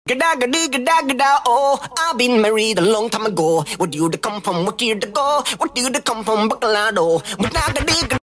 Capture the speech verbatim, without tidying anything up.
Gedagedegadagdaoh, I've been married a long time ago. Where do you come from? Where do you go? Where do you come from? Bacalado.